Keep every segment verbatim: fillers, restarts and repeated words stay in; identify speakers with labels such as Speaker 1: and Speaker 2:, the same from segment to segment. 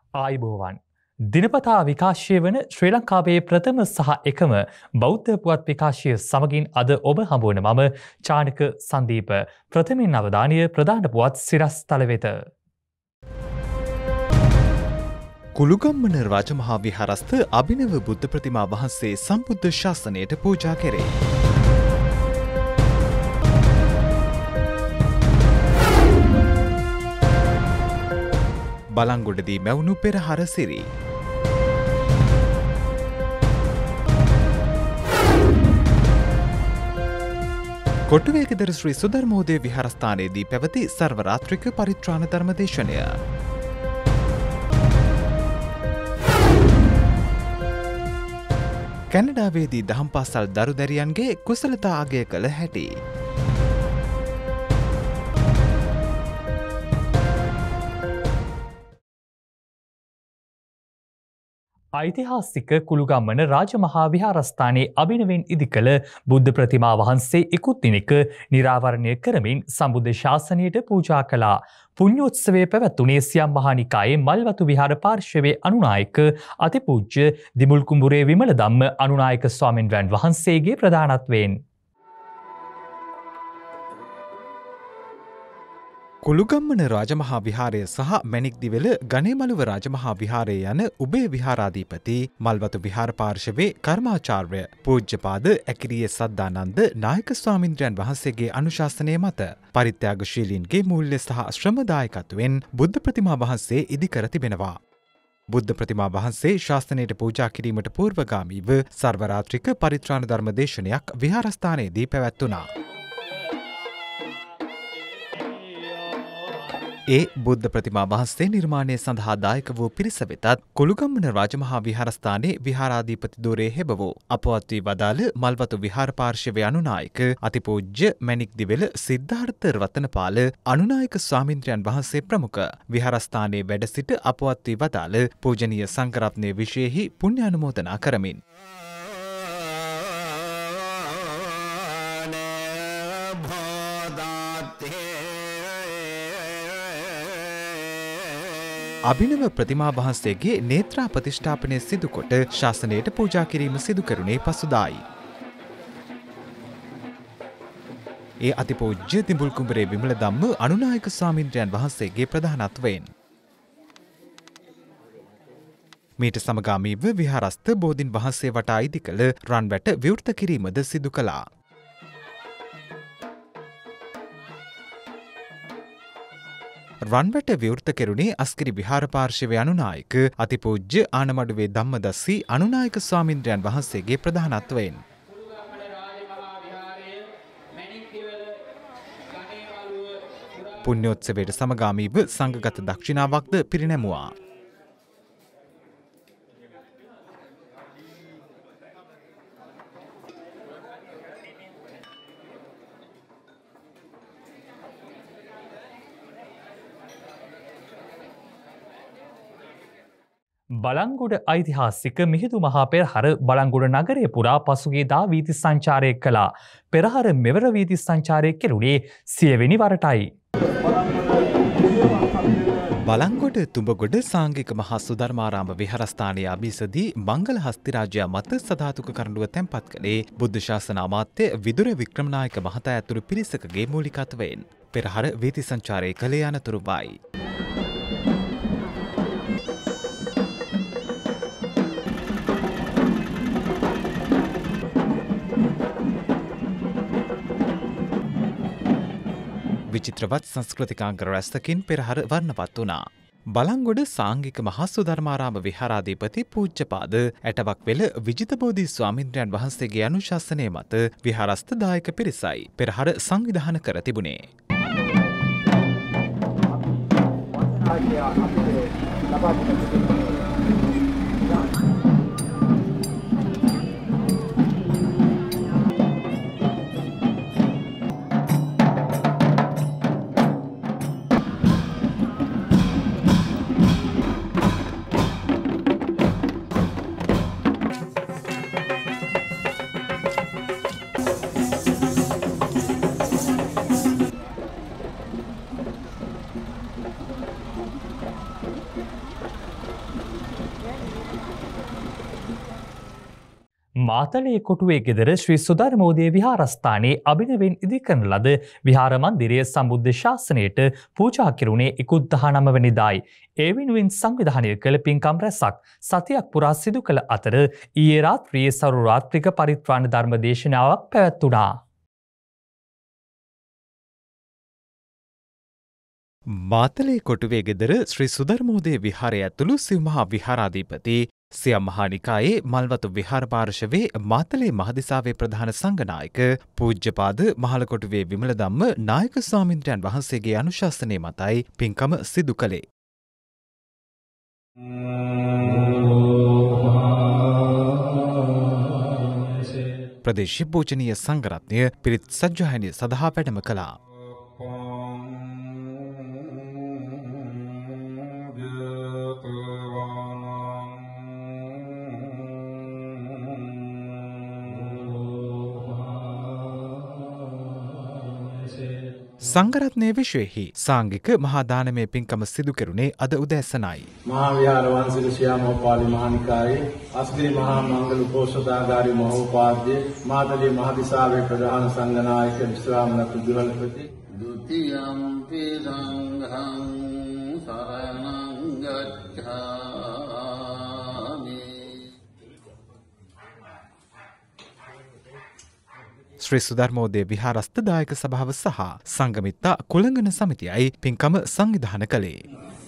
Speaker 1: ආයුබෝවන් දිනපතා විකාශය වන ශ්‍රී ලංකාවේ ප්‍රථම සහ එකම බෞද්ධ පුවත් විකාශය සමගින් අද ඔබ හමුවන මම චානක සංදීප ප්‍රථමයෙන් අවධානය ප්‍රධාන පුවත් සිරස්තල වෙත.
Speaker 2: කුළුගම්මන රාජමහා විහාරස්ථ අභිනව බුද්ධ ප්‍රතිමා වහන්සේ සම්බුද්ධ ශාසනයට පූජා කෙරේ. බලංගොඩදී මැවුණු පෙරහර සිරි. කොට්ටුවේගෙදර ශ්‍රී සුධර්මෝදය විහාරස්ථානයේදී පැවති සර්වරාත්‍රික පරිත්‍රාණ ධර්මදේශනය. කැනඩාවේදී දහම් පාසල් දරුදැරියන්ගේ කුසලතා අගය කළ හැටි.
Speaker 1: ඓතිහාසික කුළුගම්මන රාජමහා විහාරස්ථානයේ අභිනවෙන් ඉදිකළ බුද්ධ ප්‍රතිමා වහන්සේ ඉකුත් දිනක නිරාවරණය කරමින් සම්බුද්ධ ශාසනයට පූජා කළා. පුණ්‍යෝත්සවයේ පැවැත්වුණේ සියම් මහානිකායේ මල්වතු විහාර පාර්ශවයේ අනුනායක අතිපූජ්‍ය දිමුල් කුඹුරේ විමල ධම්ම අනුනායක ස්වාමින් වහන්සේගේ ප්‍රධානත්වයෙන්
Speaker 2: කුළුගම්මන රාජමහා විහාරය සහ මැණික්දිවල ගනේමළුව රාජමහා විහාරය යන උභය විහාරාධිපති මල්වතු විහාර පාර්ශවයේ කර්මාචාර්ය පූජ්‍යපාද ඇකිරිය සද්ධානන්ද නායක ස්වාමින්ද්‍රයන් වහන්සේගේ අනුශාසනය මත පරිත්‍යාගශීලීන්ගේ මූල්‍ය සහ ශ්‍රමදායකත්වයෙන් බුද්ධ ප්‍රතිමා වහන්සේ ඉදිකර තිබෙනවා. බුද්ධ ප්‍රතිමා වහන්සේ ශාසනයට පූජා කිරීමට පූර්වගාමීව සර්වරාත්‍රික පරිත්‍රාණ ධර්ම දේශනයක් විහාරස්ථානයේදී පැවැත්වුණා. ඒ බුද්ධ ප්‍රතිමා වහන්සේ නිර්මාණය සඳහා දායක වූ පිරිස වෙතත් කුළුගම්මන රාජමහා විහාරස්ථානයේ විහාරාධිපති ධුරයේ හෙබ වූ අපවත් වී වදාළ මල්වතු විහාර පාර්ශවයේ අනුනායක අතිපූජ්‍ය මැණික්දිවල සිද්ධාර්ථ රතනපාල අනුනායක ස්වාමින්ද්‍රයන් වහන්සේ ප්‍රමුඛ විහාරස්ථානයේ වැඩ සිට අපවත් වී වදාළ පූජනීය සංඝරත්නයේ විශේෂෙහි පුණ්‍ය අනුමෝදනා කරමින් අභිනව ප්‍රතිමා වහන්සේගේ නේත්‍රා ප්‍රතිෂ්ඨාපනය සිදුකොට ශාසනයට පූජා කිරීම සිදු කරුණේ පසුදායි. ඒ අතිපූජ්‍ය දිඹුල් කුඹරේ විමල ධම්ම අනුනායක ස්වාමින්ද්‍රයන් වහන්සේගේ ප්‍රධානත්වයෙන් මීට සමගාමීව විහාරස්ථ බෝධින් වහන්සේ වටා ඉදිකළ රන්වැට විවෘත කිරීමද සිදු කළා. රන්වැට විවෘත කෙරුණේ අස්කිරි විහාර පාර්ශවයේ අනුනායක අතිපූජ්‍ය ආනමඩුවේ ධම්මදස්සි අනුනායක ස්වාමින්ද්‍රයන් වහන්සේගේ ප්‍රධානත්වයෙන්. පුණ්‍යෝත්සවයට සමගාමීව සංඝගත දක්ෂිනාවක්ද පිරිනැමුවා.
Speaker 1: බලංගොඩ ඓතිහාසික මිහිඳු මහා පෙරහර බලංගොඩ නගරය පුරා පසුගියදා වීථි සංචාරය කළා. පෙරහර මෙවර වීථි සංචාරය කෙරුණේ සියවෙනි වරටයි.
Speaker 2: බලංගොඩ තුඹගොඩ සංඝික මහා සුධර්මාරාම විහාරස්ථානයේ අභිසදී මංගල හස්තිරාජයා මත සධාතුක කරඬුව තැන්පත් කළේ බුද්ධ ශාසන අමාත්‍ය විදුර වික්‍රමනායක මහතා ඇතුළු පිරිසකගේ මූලිකත්වයෙන්. පෙරහර වීථි සංචාරය කළේ අනතුරුවයි. විචිත්‍රවත් සංස්කෘතිකාංග රැසකින් පෙරහර වර්ණවත් වුණා. බලංගොඩ සංඝික මහා සුධර්මාරාම විහාරාධිපති පූජ්‍යපාද ඇටවක්වෙල විජිතබෝධි ස්වාමින්ද්‍රයන් වහන්සේගේ අනුශාසනය මත විහාරස්ථ දායක පිරිසයි පෙරහර සංවිධානය කර තිබුණේ.
Speaker 1: මාතලේ කොටුවේ ගෙදර ශ්‍රී සුධර්මෝදය විහාරස්ථානයේ අභිනවෙන් ඉදිකරන ලද විහාර මන්දිරය සම්බුද්ධ ශාසනයට පූජා කෙරුණේ ඉකුත් දහනවය වෙනිදායි. ඒ වෙනුවෙන් සංවිධානය කළ පින්කම් රැසක් සතියක් පුරා සිදු කළ අතර ඊයේ රාත්‍රියේ සරු රාත්‍රික පරිත්‍රාණ ධර්ම දේශනාවක් පැවැත්වුණා.
Speaker 2: මාතලේ කොටුවේ ගෙදර ශ්‍රී සුධර්මෝදය විහාරය ඇතුළු සිව්මහා විහාරාධිපති සියම් මහානිකායේ මල්වතු විහාර පාර්ශවයේ මාතලේ මහදිසාවේ ප්‍රධාන සංඝනායක පූජ්‍යපාද මහලකොටුවේ විමලධම්ම නායක ස්වාමින්ද්‍රයන් වහන්සේගේ අනුශාසනය මතයි පින්කම සිදු කළේ. ප්‍රදේශ පූජනීය සංඝරත්නය පිරිත් සජ්ජායනය සඳහා වැඩම කළා. සංඝරත්නය විශ්වයෙහි සාංගික මහා දානමය පින්කම සිදු කෙරුණේ අද උදෑසනයි.
Speaker 3: මහා විහාර වංශික ශ්‍යාමෝපාලි මහානිකායේ අස්ගිරි මහා මංගල උපෝසථාගාරී මහෝපාද්‍ය මාතලේ මහදිසාවේ ප්‍රධාන සංඝනායක විශ්‍රාමණත් දුහල්පති ဒုတိယံ පි සංඝං සරණං ගච්ඡාමි. ශ්‍රී සුධර්මෝදය විහාරස්ථ දායක සභාව සහ සංඝමිත්තා කුලංගන සමිතියයි පින්කම සංවිධාන කළේ.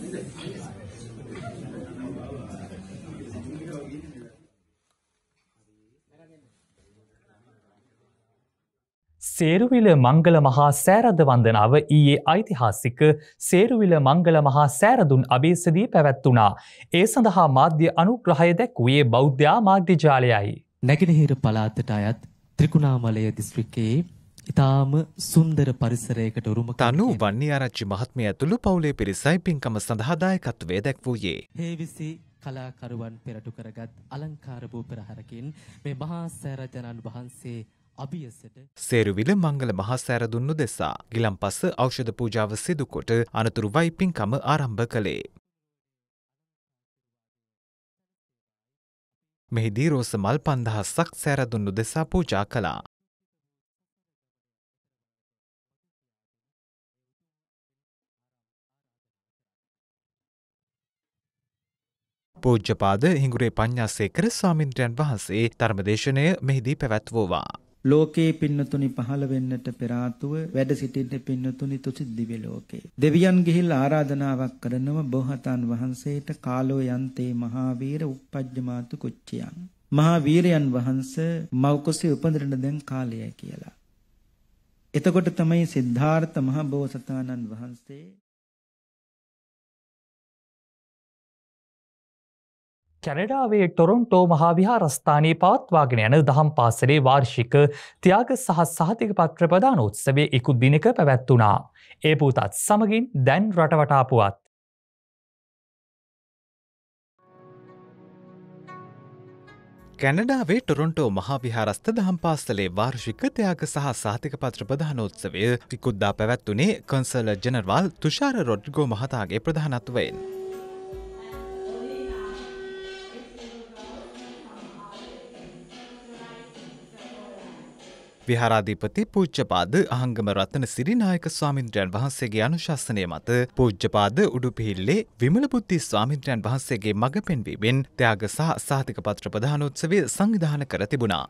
Speaker 1: සේරුවිල මංගල මහා සෑරද වන්දනාව ඊයේ ඓතිහාසික සේරුවිල මංගල මහා සෑරදුන් අභියසදී පැවැත්වුණා. ඒ සඳහා මාධ්‍ය අනුග්‍රහය දැක්වුවේ බෞද්ධ මාධ්‍ය ජාලයයි.
Speaker 4: නැගෙනහිර පළාතට අයත් ත්‍රිකුණාමලය දිස්ත්‍රික්කයේ ඉතාම සුන්දර පරිසරයකට උරුම
Speaker 2: තනු වන්නිආරච්චි මහත්මිය ඇතුළු පවුලේ පිරිසයි පින්කම සඳහා දායකත්වයේ දැක්වූයේ.
Speaker 4: හේවිසි කලාකරුවන් පෙරටු කරගත් අලංකාර වූ පෙරහරකින් මේ මහා සෑරජනන් වහන්සේ අභියසට
Speaker 2: සේරුවිල මංගල මහා සෑරදුන් උදෙසා ගිලන්පස ඖෂධ පූජාව සිදු කොට අනතුරුවයි පින්කම ආරම්භ කළේ. මෙහිදී රෝස මල් පන්දහසක් සෑරදුන් උදෙසා පූජා කළා. පූජ්‍යපාද හිඟුරේ පඤ්ඤාසේකර ස්වාමින්ද්‍රයන් වහන්සේ ධර්මදේශනය මෙහිදී පැවැත්වුවා.
Speaker 5: ලෝකේ පින්නතුනි පහළ වෙන්නට පෙර ආතුව වැඩ සිටින්න පින්නතුනි තුසිත දිව්‍ය ලෝකේ. දෙවියන් ගිහිල්ලා ආරාධනාවක් කරනව බෝසතාණන් වහන්සේට කාලෝ යන්තේ මහාවීර උප්පජ්ජමාතු කුච්චයන්. මහා වීරයන් වහන්සේ මව්කුසේ උපදින්න දැන් කාලයයි කියලා. එතකොට තමයි සිද්ධාර්ථ මහ බෝසතාණන් වහන්සේ
Speaker 1: කැනඩාවේ ටොරොන්ටෝ මහා විහාරස්ථානයේ පවත්වාගෙන යන දහම් පාසලේ වාර්ෂික ත්‍යාග සහ සහතික පත්‍ර ප්‍රදානෝත්සවය ඉකුත් දිනක පැවැත්වුණා. ඒ පුවතත් සමගින් දැන් රටවටා පුවත්.
Speaker 2: කැනඩාවේ ටොරොන්ටෝ මහා විහාරස්ථ දහම් පාසලේ වාර්ෂික ත්‍යාග සහ සහතික පත්‍ර ප්‍රදානෝත්සවය ඉකුත්දා පැවැත්වුණේ කොන්සලර් ජෙනරාල් තුෂාර රොඩ්රිගෝ මහතාගේ ප්‍රධානත්වයෙන්. විහාරාධිපති පූජ්‍යපාද අහංගම රත්න සිරිනායක ස්වාමින්ද්‍රයන් වහන්සේගේ අනුශාසනය මත පූජ්‍යපාද උඩුපිහිල්ලේ විමල බුද්ධි ස්වාමින්ද්‍රයන් වහන්සේගේ මඟ පෙන්වීමෙන් ත්‍යාග සහ සහතික පත්‍ර ප්‍රදානෝත්සවය සංවිධානය කර තිබුණා.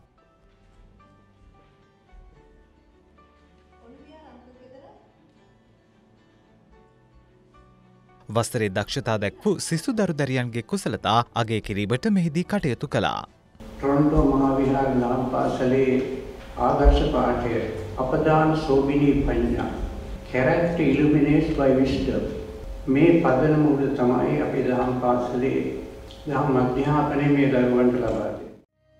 Speaker 2: වසරේ දක්ෂතා දැක්වූ සිසු දරුදරියන්ගේ කුසලතා අගය කිරීමට මෙහිදී කටයුතු කළා.
Speaker 6: ටොරොන්ටෝ මහා විහාර නාම පාසලේ ආදර්ශ පාඨය අපදාන සෝබිනී පඤ්ඤා character illuminates by wisdom මේ පදනම උඩ තමයි අපි දහම් පාසලේ දහම් අධ්‍යාපනයේ මේ දරුවන්ට ලබා දෙන්නේ.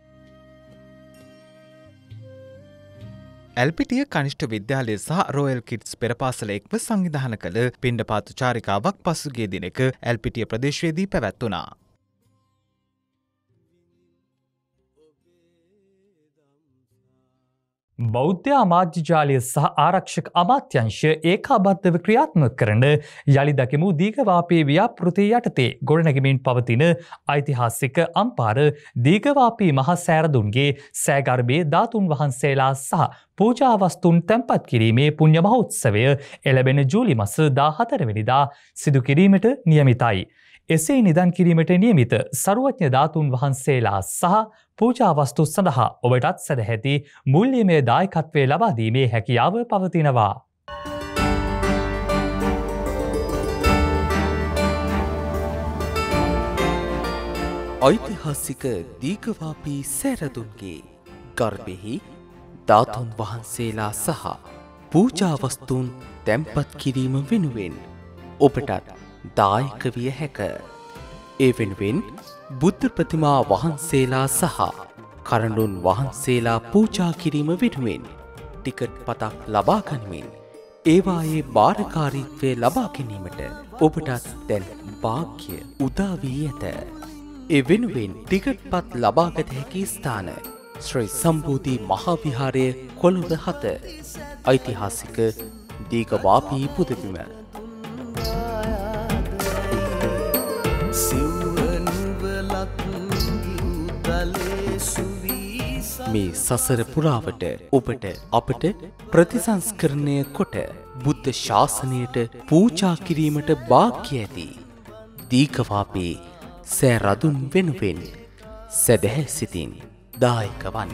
Speaker 2: ඇල්පිටිය කනිෂ්ඨ විද්‍යාලය සහ රෝයල් කිඩ්ස් පෙර පාසල එක්ව සංවිධානය කළ පිණ්ඩපාත චාරිකාවක් පසුගිය දිනක ඇල්පිටිය ප්‍රදේශයේදී පැවැත්වුණා.
Speaker 1: බෞද්ධ අමාත්‍ය ජාලය සහ ආරක්ෂක අමාත්‍යංශය ඒකාබද්ධව ක්‍රියාත්මක කරන යළි දකිමු දීඝවාපී ව්‍යාපෘතිය යටතේ ගොඩනැගෙමින් පවතින ඓතිහාසික අම්පාර දීඝවාපී මහා සෑරදුන්ගේ සෑගර්භයේ ධාතුන් වහන්සේලා සහ පූජා වස්තුන් තැන්පත් කිරීමේ පුණ්‍ය මහෝත්සවය එළඹෙන ජූලි මාස දාහතර වෙනිදා සිදු කිරීමට නියමිතයි. එසේ නිදන් කිරීමට නියමිත සරුවඥ ධාතුන් වහන්සේලා සහ පූජා වස්තු සඳහා ඔබටත් සැදැහැති මූල්‍යමය දායකත්වය ලබා දීමේ හැකියාව පවතිනවා.
Speaker 7: ඓතිහාසික දීඝවාපී සෑරදුන්ගේ ගර්භෙහි ධාතුන් වහන්සේලා සහ පූජා වස්තුන් තැන්පත් කිරීම වෙනුවෙන් ඔබටත් දායක විය හැක. ඒ වෙනුවෙන් බුද්ධ ප්‍රතිමා වහන්සේලා සහ කරඬුන් වහන්සේලා පූජා කිරීම වෙනුවෙන් ටිකට් පතක් ලබා ගනිමින් ඒවායේ භාරකාරීත්වය ලබා ගැනීමට ඔබටත් දැන් වාග්ය උදා වී ඇත. ඒ වෙනුවෙන් ටිකට් පත් ලබාගත හැකි ස්ථාන ශ්‍රී සම්බෝධි මහා විහාරය කොළඹ හත ඓතිහාසික දීඝවාපී පුදබිම. මේ සසර පුරාවට ඔබට අපට ප්‍රතිසංස්කරණය කොට බුද්ධ ශාසනයට පූජා කිරීමට වාග්ය ඇති දීඝවාපී සෑරදුන් වෙනුවෙන් සැදැහැ සිතින් දායක වන්න.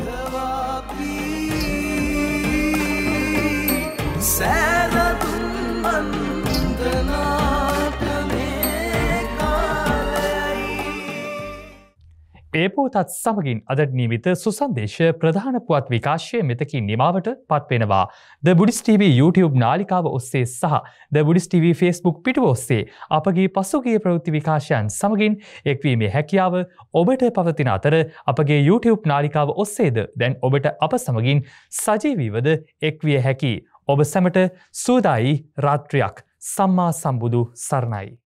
Speaker 1: ඒ පුවතත් සමගින් අදට නියමිත සුසන්දේශ ප්‍රධාන පුවත් විකාශය මෙතකින් නිමාවට පත්වෙනවා. ද බුඩිස් ටීවී YouTube නාලිකාව ඔස්සේ සහ ද බුඩිස් ටීවී Facebook පිටුව ඔස්සේ අපගේ පසුගිය ප්‍රවෘත්ති විකාශයන් සමගින් එක්වීමේ හැකියාව ඔබට පවතින අතර අපගේ YouTube නාලිකාව ඔස්සේද දැන් ඔබට අප සමගින් සජීවීවද එක්විය හැකි. ඔබ සැමට සුවදායි රාත්‍රියක්. සම්මා සම්බුදු සරණයි.